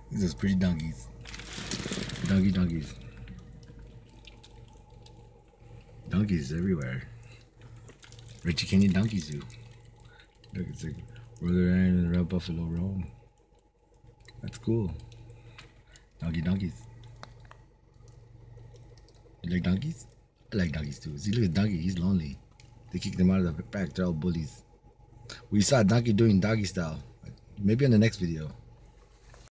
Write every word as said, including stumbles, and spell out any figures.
These are pretty donkeys. Donkey donkeys. Donkeys everywhere. Reche Canyon Donkey Zoo. Look, it's like Brother Aaron and the Red Buffalo roam. That's cool. Donkey donkeys. You like donkeys? I like donkeys too. See, look at Donkey. He's lonely. They kicked him out of the pack. They're all bullies. We saw Donkey doing doggy style. Maybe in the next video.